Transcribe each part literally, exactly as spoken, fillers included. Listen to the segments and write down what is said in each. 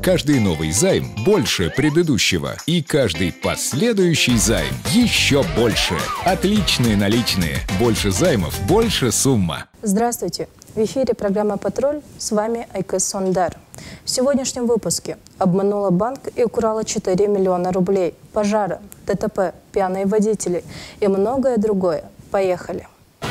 Каждый новый займ больше предыдущего. И каждый последующий займ еще больше. Отличные наличные. Больше займов, больше сумма. Здравствуйте! В эфире программа «Патруль». С вами Айкыз Сондар. В сегодняшнем выпуске: обманула банк и украла четыре миллиона рублей, пожары, ДТП, пьяные водители и многое другое. Поехали!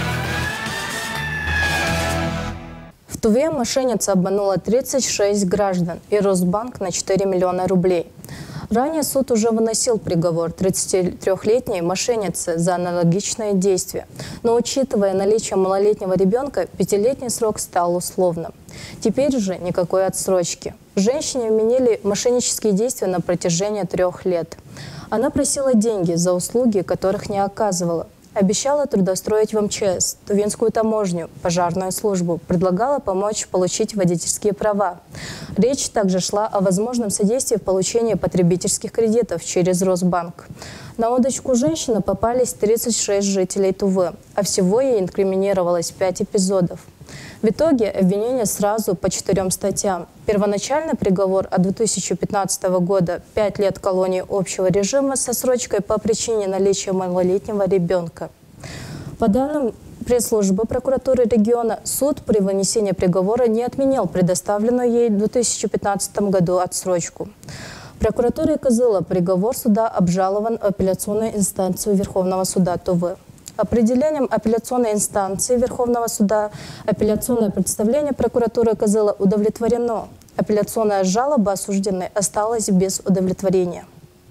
В Туве мошенница обманула тридцать шесть граждан и Росбанк на четыре миллиона рублей. Ранее суд уже выносил приговор тридцатитрёхлетней мошеннице за аналогичное действие. Но, учитывая наличие малолетнего ребенка, пятилетний срок стал условным. Теперь же никакой отсрочки. Женщине вменили мошеннические действия на протяжении трех лет. Она просила деньги за услуги, которых не оказывала. Обещала трудоустроить в эм че эс, Тувинскую таможню, пожарную службу, предлагала помочь получить водительские права. Речь также шла о возможном содействии в получении потребительских кредитов через Росбанк. На удочку женщины попались тридцать шесть жителей Тувы, а всего ей инкриминировалось пять эпизодов. В итоге обвинение сразу по четырем статьям. Первоначальный приговор от две тысячи пятнадцатого года – пять лет колонии общего режима со срочкой по причине наличия малолетнего ребенка. По данным пресс-службы прокуратуры региона, суд при вынесении приговора не отменил предоставленную ей в две тысячи пятнадцатом году отсрочку. Прокуратура Кызыла приговор суда обжалован в апелляционную инстанцию Верховного суда Тувы. Определением апелляционной инстанции Верховного суда апелляционное представление прокуратуры Кызыла удовлетворено. Апелляционная жалоба осужденной осталась без удовлетворения.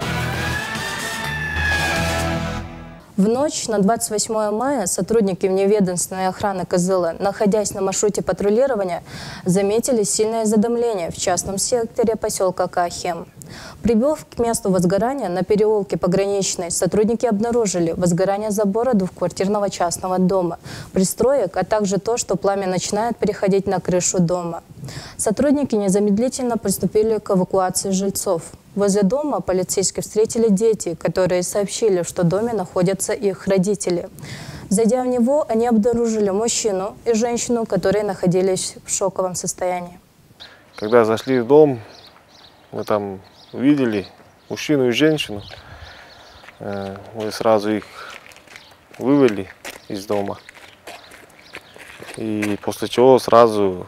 В ночь на двадцать восьмое мая сотрудники вневедомственной охраны Кызыла, находясь на маршруте патрулирования, заметили сильное задымление в частном секторе поселка Кахем. Прибыв к месту возгорания на переулке Пограничной, сотрудники обнаружили возгорание забора двухквартирного частного дома, пристроек, а также то, что пламя начинает переходить на крышу дома. Сотрудники незамедлительно приступили к эвакуации жильцов. Возле дома полицейские встретили дети, которые сообщили, что в доме находятся их родители. Зайдя в него, они обнаружили мужчину и женщину, которые находились в шоковом состоянии. Когда зашли в дом, мы там увидели мужчину и женщину. Мы сразу их вывели из дома. И после чего сразу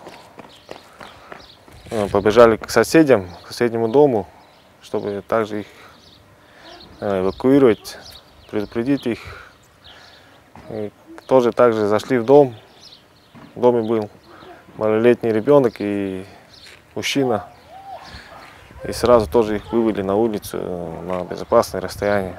побежали к соседям, к соседнему дому, чтобы также их эвакуировать, предупредить их. И тоже также зашли в дом. В доме был малолетний ребенок и мужчина. И сразу тоже их вывели на улицу на безопасное расстояние.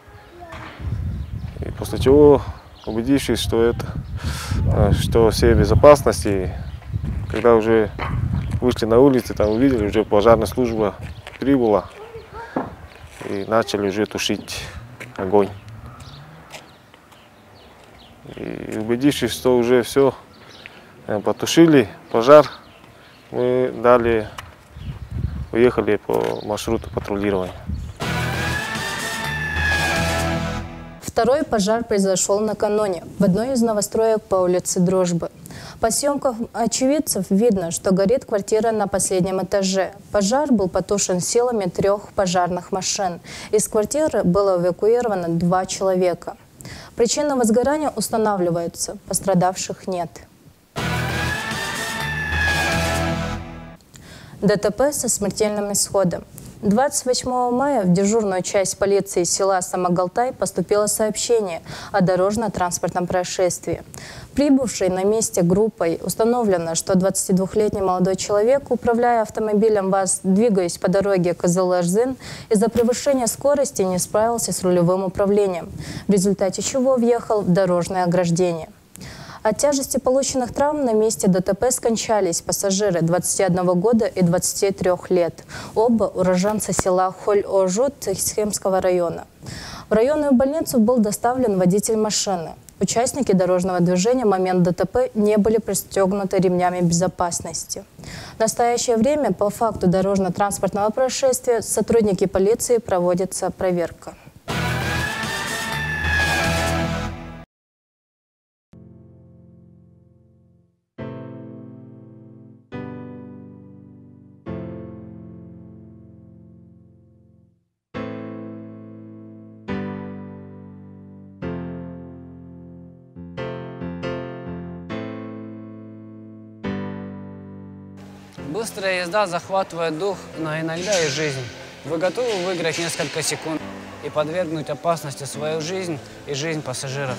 И после чего, убедившись, что это, что все в безопасности, когда уже вышли на улицу, там увидели, уже пожарная служба прибыла и начали уже тушить огонь. И убедившись, что уже все потушили пожар, мы далее уехали по маршруту патрулирования. Второй пожар произошел накануне в одной из новостроек по улице Дружбы. По съемкам очевидцев видно, что горит квартира на последнем этаже. Пожар был потушен силами трех пожарных машин. Из квартиры было эвакуировано два человека. Причина возгорания устанавливается, пострадавших нет. ДТП со смертельным исходом. двадцать восьмого мая в дежурную часть полиции села Самогалтай поступило сообщение о дорожно-транспортном происшествии. Прибывшей на месте группой установлено, что двадцатидвухлетний молодой человек, управляя автомобилем ВАЗ, двигаясь по дороге Кызыл-Эрзин, из-за превышения скорости не справился с рулевым управлением, в результате чего въехал в дорожное ограждение. От тяжести полученных травм на месте ДТП скончались пассажиры двадцати одного года и двадцати трёх лет. Оба уроженцы села Холь-Ожут Схемского района. В районную больницу был доставлен водитель машины. Участники дорожного движения в момент ДТП не были пристегнуты ремнями безопасности. В настоящее время по факту дорожно-транспортного происшествия сотрудники полиции проводится проверка. Быстрая езда захватывает дух, но иногда и жизнь. Вы готовы выиграть несколько секунд и подвергнуть опасности свою жизнь и жизнь пассажиров?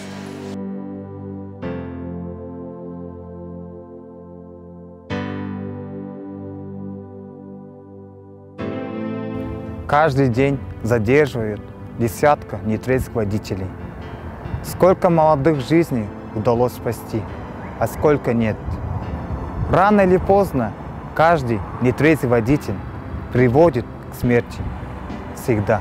Каждый день задерживают десятка нетрезвых водителей. Сколько молодых жизней удалось спасти, а сколько нет. Рано или поздно каждый нетрезвый водитель приводит к смерти. Всегда.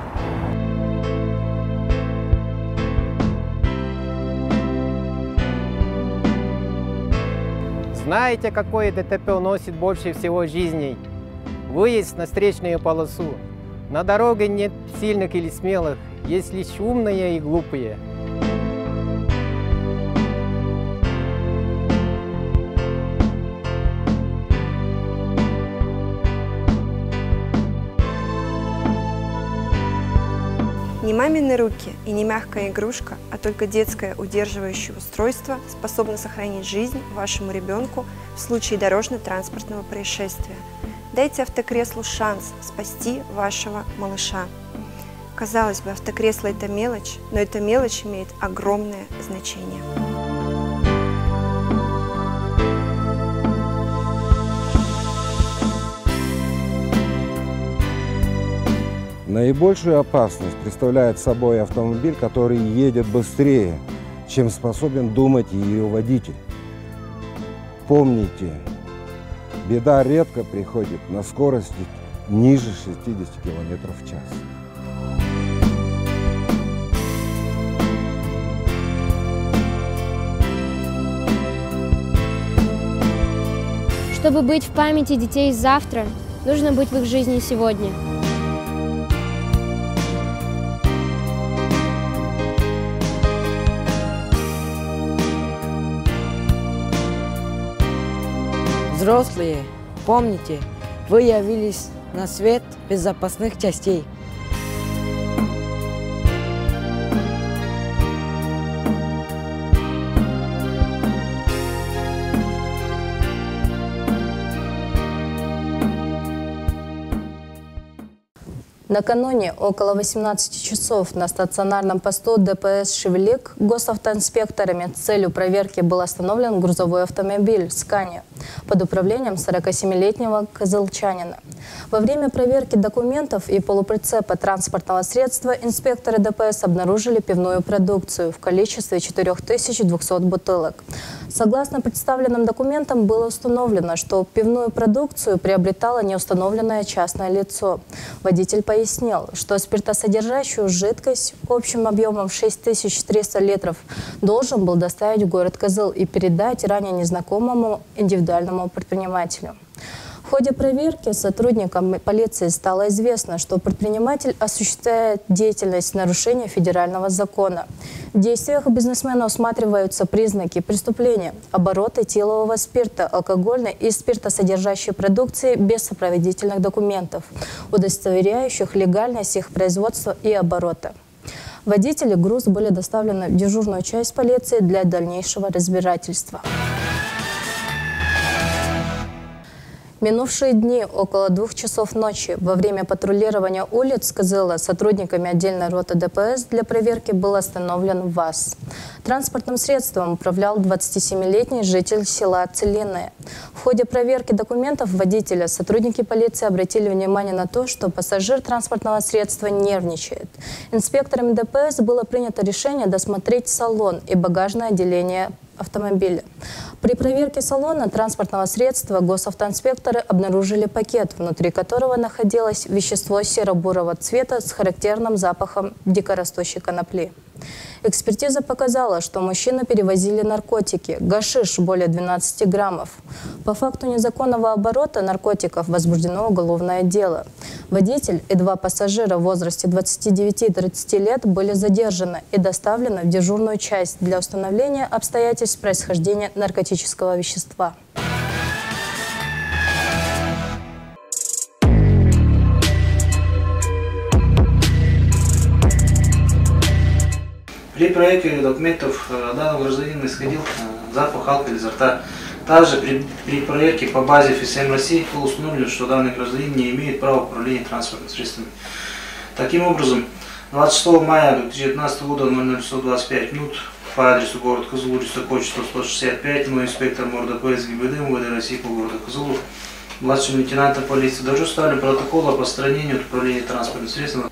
Знаете, какое ДТП уносит больше всего жизней? Выезд на встречную полосу. На дороге нет сильных или смелых, есть лишь умные и глупые. Не мамины руки и не мягкая игрушка, а только детское удерживающее устройство способно сохранить жизнь вашему ребенку в случае дорожно-транспортного происшествия. Дайте автокреслу шанс спасти вашего малыша. Казалось бы, автокресло – это мелочь, но эта мелочь имеет огромное значение. Наибольшую опасность представляет собой автомобиль, который едет быстрее, чем способен думать ее водитель. Помните, беда редко приходит на скорости ниже шестидесяти километров в час. Чтобы быть в памяти детей завтра, нужно быть в их жизни сегодня. Взрослые, помните, вы явились на свет безопасных частей. Накануне около восемнадцати часов на стационарном посту ДПС «Шевелик» госавтоинспекторами с целью проверки был остановлен грузовой автомобиль «Скания» под управлением сорокасемилетнего кызылчанина. Во время проверки документов и полуприцепа транспортного средства инспекторы ДПС обнаружили пивную продукцию в количестве четырёх тысяч двухсот бутылок. Согласно представленным документам было установлено, что пивную продукцию приобретало неустановленное частное лицо. Водитель пояснил, что спиртосодержащую жидкость общим объемом шесть тысяч триста литров должен был доставить в город Кызыл и передать ранее незнакомому индивидуальному предпринимателю. В ходе проверки сотрудникам полиции стало известно, что предприниматель осуществляет деятельность в нарушении федерального закона. В действиях бизнесмена усматриваются признаки преступления, оборот этилового спирта, алкогольной и спиртосодержащей продукции без сопроводительных документов, удостоверяющих легальность их производства и оборота. Водители и груз были доставлены в дежурную часть полиции для дальнейшего разбирательства. Минувшие дни, около двух часов ночи, во время патрулирования улиц Кызыла сотрудниками отдельной роты ДПС для проверки был остановлен ВАЗ. Транспортным средством управлял двадцатисемилетний житель села Целинное. В ходе проверки документов водителя сотрудники полиции обратили внимание на то, что пассажир транспортного средства нервничает. Инспекторами ДПС было принято решение досмотреть салон и багажное отделение автомобиля. При проверке салона транспортного средства госавтоинспекторы обнаружили пакет, внутри которого находилось вещество серо-бурого цвета с характерным запахом дикорастущей конопли. Экспертиза показала, что мужчины перевозили наркотики, гашиш более двенадцати граммов. По факту незаконного оборота наркотиков возбуждено уголовное дело. Водитель и два пассажира в возрасте двадцати девяти и тридцати лет были задержаны и доставлены в дежурную часть для установления обстоятельств происхождения наркотического вещества. При проверке документов данного гражданина исходил запах алкоголя изо рта. Также при, при проверке по базе эф эс эм России было установлено, что данный гражданин не имеет права управления транспортными средствами. Таким образом, двадцать шестого мая две тысячи девятнадцатого года ноль ноль сто двадцать пять минут по адресу город Кызыл, улица Кочетова, сто шестьдесят пять, мой инспектор МОРДП СГИБД МВД России по городу Кызылу, младшим лейтенантом полиции Дожу ставили протокол об отстранении от управления транспортным средством.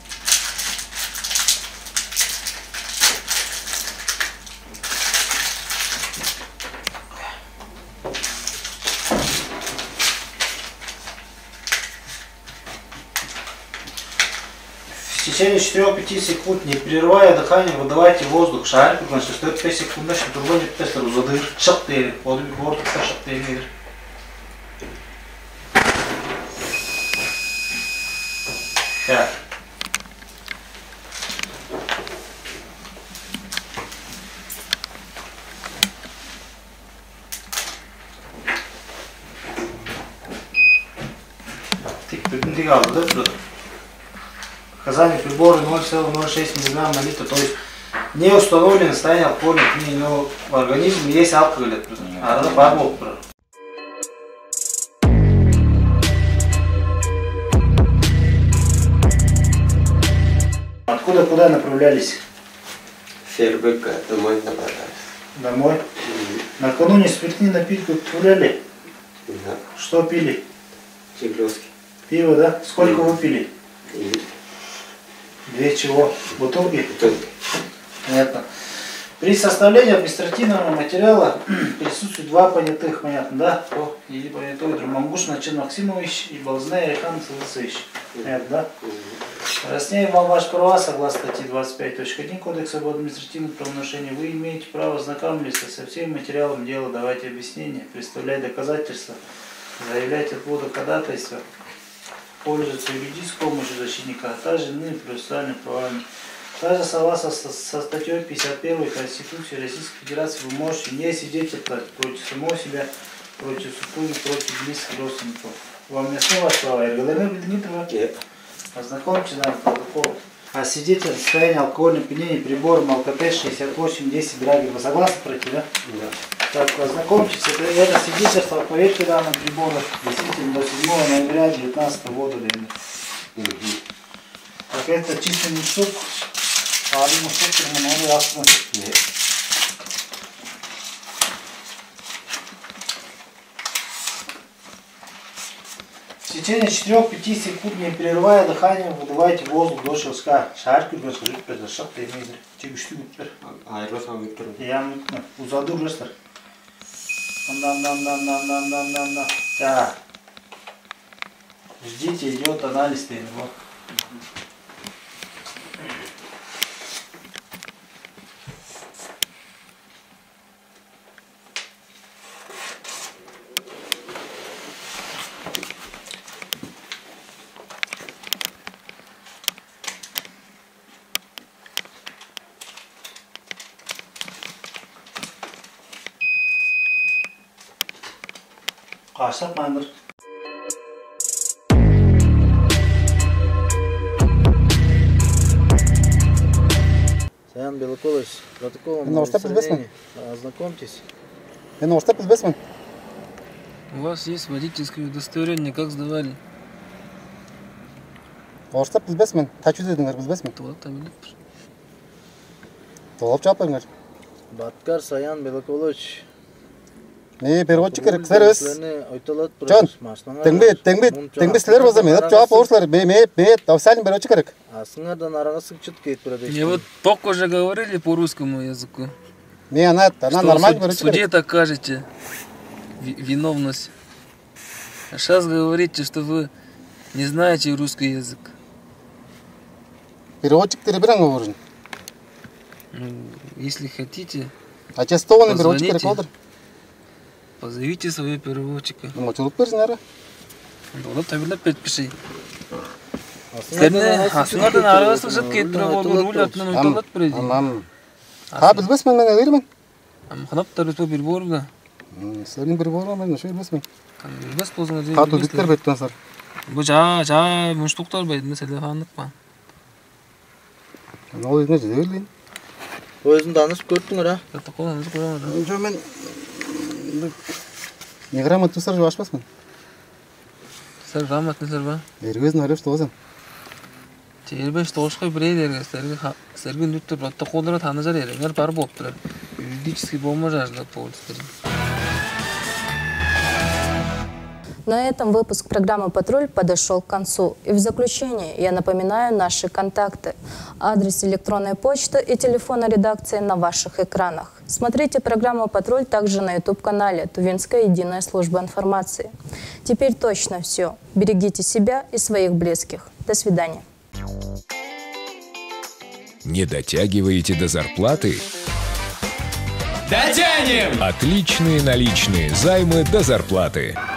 В течение четырёх-пяти секунд, не прерывая дыхание, выдавайте воздух. Шарик, значит, стоит пять секунд, значит, турбо не тестер, задыр, шак тели, воду борт, шак тели. Так. Ты прибегал, да, что-то? Показания прибора ноль целых ноль шесть миллиграмм на литр, то есть не установлено состояние алкогольных пней, но в организме есть алкоголь, а надо подмог. Откуда куда направлялись? Фербека, домой направлялись. Домой? Mm-hmm. Накануне спиртные напитки употребляли? Да. Что пили? Жигулевский. Пиво, да? Сколько mm-hmm. вы пили? Mm-hmm. Две чего? Бутылки? Бутылки. Понятно. При составлении административного материала присутствуют два понятых, понятно, да? О, или понятой Мангуш Начин Максимович и Балзная Рехан Савицевич. Понятно, да? Разъясняем вам ваши права согласно статьи двадцать пять точка один Кодекса об административном правонарушении. Вы имеете право ознакомиться со всем материалом дела, давать объяснения, представлять доказательства, заявлять отводы ходатайства, пользоваться юридической помощью защитника, а также иными процессуальными правами. Также согласно со, со статьей пятьдесят первой Конституции Российской Федерации вы можете не свидетельствовать против самого себя, против супруги, против близких родственников. Вам ясно ваше право? РГЛМ Дмитрова? Нет. Ознакомьтесь, наверное, протокол. А свидетель состояния алкогольного опьянения прибором АЛКОТ шестьдесят восемь десять Драги. Вы согласны пройти, да? Да. Так, ознакомьтесь, это, это свидетельство о поверке данного прибора действительно до седьмого ноября две тысячи девятнадцатого года. Угу. Так, это чистый мешок, а один мешок терминали астма. Нет. В течение четырёх-пяти секунд, не прерывая дыхание, выдавайте воздух до щелчка. Шарик biraz kırık biraz şap değmeyidir. Çekişti gütler. Ayrılsam gütler. Yani uzadı uğraştır. Nam nam nam nam nam nam nam nam. Так. Ждите, идет анализ ТНО. Kaçsak mıdır? Саян Белокович, протоколом на удостоверение. Ознакомьтесь. Я на удостоверение. У вас есть водительское удостоверение, как сдавали? Орыстап білбесмен, тачу дедіңдер білбесмен. Толап та біліп бір. Толап жапыңдар. Баткар Саян Белокович. Не, переводчик керек, сәріз. Жан, теңбе, теңбе, теңбе сілер болса, мен жауап орыслар, ме, ме, ме, тавсалин переводчик керек. Асыңардан араңасы чет кетіп тұрады. Мне вот только уже говорили по русскому языку. Не, она, она нормально переводчик керек. В суде докажете виновность. А сейчас говорите, что вы не знаете русский язык. Переводчик тереберен говорен. Если хотите, аттестованный переводчик керек болдыр. Позовите своего переводчика. Ну, что тут перзнары? Вот табелеп подпиши. Стерне, асыңардан арасы жып кетіп тұрып ол руль артынан ұйталат біреді. Амам. Ха, білбесмен мен әлермен? Қанап тарыс бұл перебор да. Стердің перебор мен, шо білбесмен? Білбес болсыңар дейін. Қату диктер беттен сар. Бұл жа, жа, мұштықтар бәйді, мәселе қанық ба. Ол едіне жедер дейін. Өзін данышып көрттіңір, а? Протокол данышып көріңір. Жо мен... Неграмотный сыр же ашпасмын. Сэр грамотный сэр ба? Эргөзін арып штоғызым. Тербеш тоғышқой бірейдерге сәргі нүттір братта қодыра танызар еріңер бар болыптырар. Юридически болма жажылап болыстырын. На этом выпуск программы «Патруль» подошел к концу. И в заключение я напоминаю наши контакты. Адрес электронной почты и телефона редакции на ваших экранах. Смотрите программу «Патруль» также на ютуб-канале Тувинская единая служба информации. Теперь точно все. Берегите себя и своих близких. До свидания. Не дотягиваете до зарплаты? Дотянем! Отличные наличные займы до зарплаты.